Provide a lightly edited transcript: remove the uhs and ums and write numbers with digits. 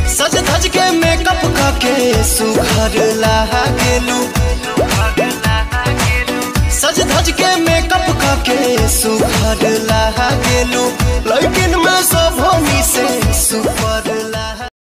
सज धज के मेकअप करके सुघर लागेलू, सज धज के मेकअप करके सुघर लागेलू, लेकिन मैं सब होनी से सुपर ला